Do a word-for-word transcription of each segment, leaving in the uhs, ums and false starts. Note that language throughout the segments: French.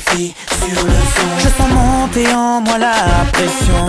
filles sur le son. Je sens monter en moi la pression.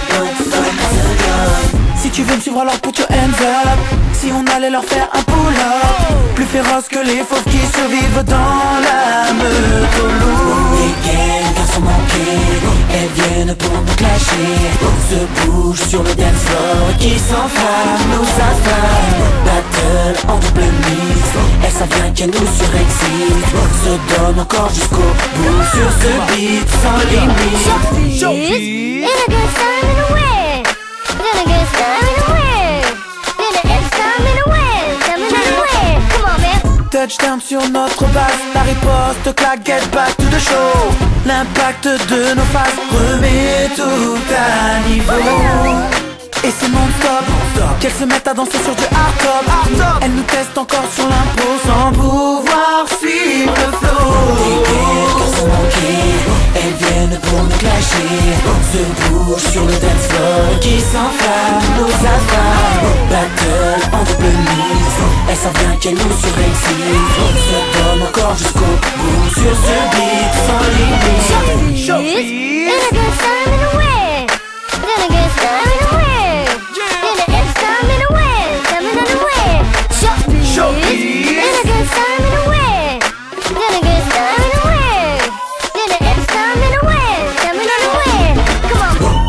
Si tu veux me suivre alors put your hands up. Si on allait leur faire un pull-up, plus féroce que les fauves qui survivent dans la meute au loup. Les gangs, garçons manqués, elles viennent pour nous clasher. Se bouge sur le dance floor, qui s'enflamme, nous affame. Battle en double mix, elles savent bien qu'elles nous surexcitent. Se donne encore jusqu'au bout sur ce beat sans limite. Showbiz, in a good time in a way. In a good time in a way. In a good time in a way. Time in a way. Come on, man. Touchdown sur notre base, la riposte claque, get back to the show. L'impact de nos phases remet tout à niveau. Et c'est non-stop, qu'elles se mettent à danser sur du hard-top. Elles nous testent encore sur l'impro sans pouvoir suivre le flow. Les garçons manqués, elles viennent pour nous clasher. Se bouge sur le dance floor, qui s'enflamme, nous affame. Battle en double mix, elles savent bien qu'elles nous surexcitent. Se donne encore jusqu'au bout sur ce beat sans limite. Showbiz, in a good time in a way. In a good time in a way. In a good time in a way. Time in a way. Showbiz, in a good time in a way. In a good time in a way. In a good time in a way. Time in a way. Come on.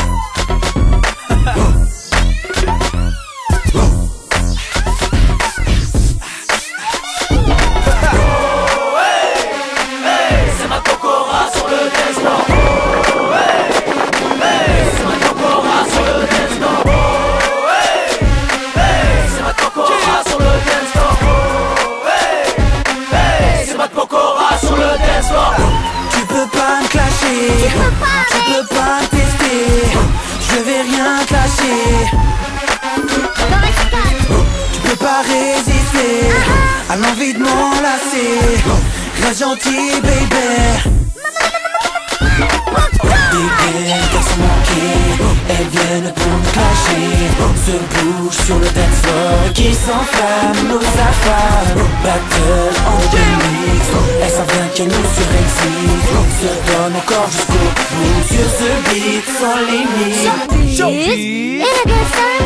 C'est ma Pokora sur le dance floor. C'est ma Pokora sur le dance floor. C'est ma Pokora sur le dance floor. C'est ma Pokora sur le dance floor. Tu peux pas me clasher, tu peux pas me tester. Je vais rien clasher. Tu peux pas résister à l'envie de m'enlacer. Reste gentil, baby. Des gangs, garçons manqués, elles viennent pour nous clasher. Se bouge sur le dance floor, qui s'enflamme, nous affame. Battle en double mix, elles savent bien qu'elles nous surexcitent. Se donne encore jusqu'au bout sur ce beat sans limite. Showbiz, in a good time